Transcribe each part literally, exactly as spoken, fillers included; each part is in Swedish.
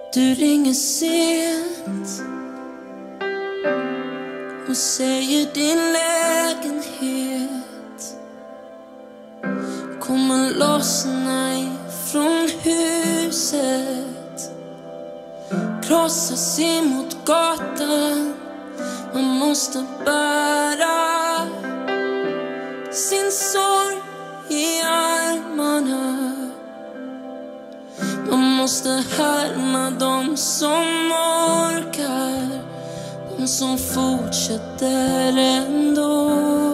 Du ringer sent och säger din lägenhet kommer lossna ifrån huset, krossas emot gatan. Man måste bära sin sorg i armarna. Man måste härma de som orkar, de som fortsätter ändå.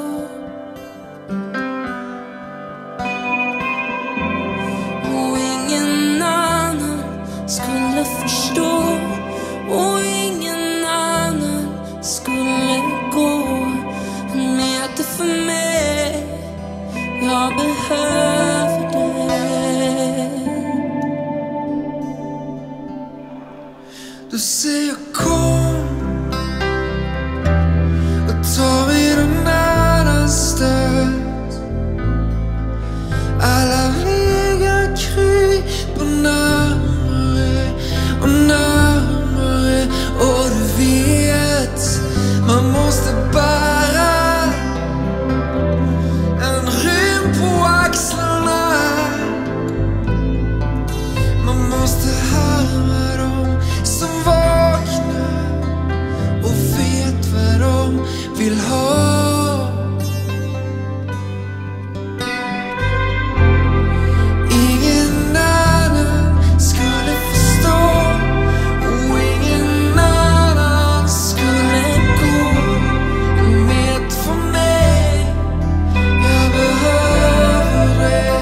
Och ingen annan skulle förstå, och ingen annan skulle gå en meter för mig. Jag behöver dig. Du säger kom och ta mig någon annanstans. Alla vägar kryper närmare och närmare. Och du vet, man måste bära en rym på axlarna. Man måste härma dem som vaknar och vet vad de vill ha. Ingen annan skulle förstå, och ingen annan skulle gå en meter för mig. Jag behöver dig.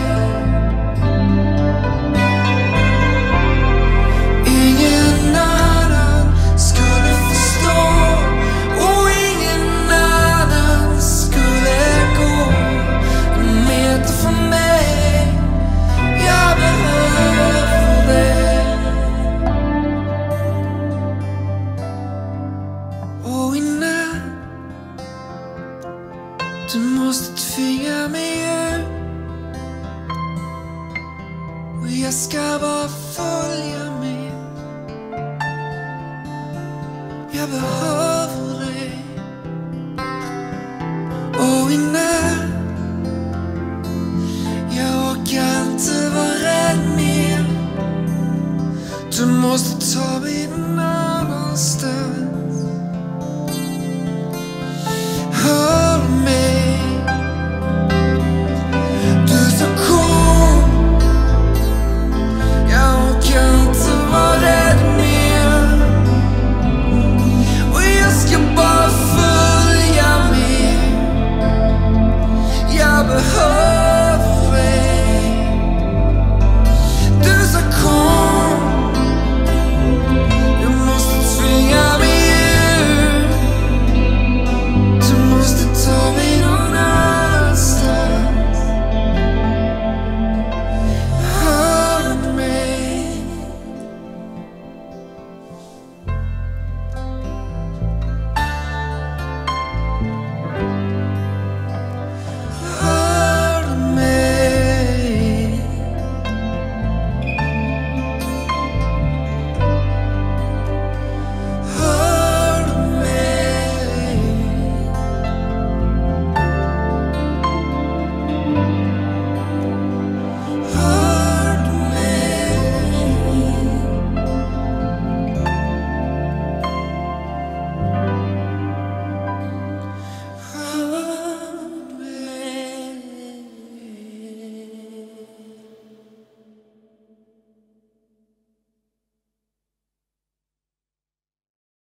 Ingen annan skulle förstå, och ingen annan skulle gå en meter för mig. Jag behöver dig. Och innan du måste tvinga mig ut, och jag ska bara följa med. Jag behöver dig. Och innan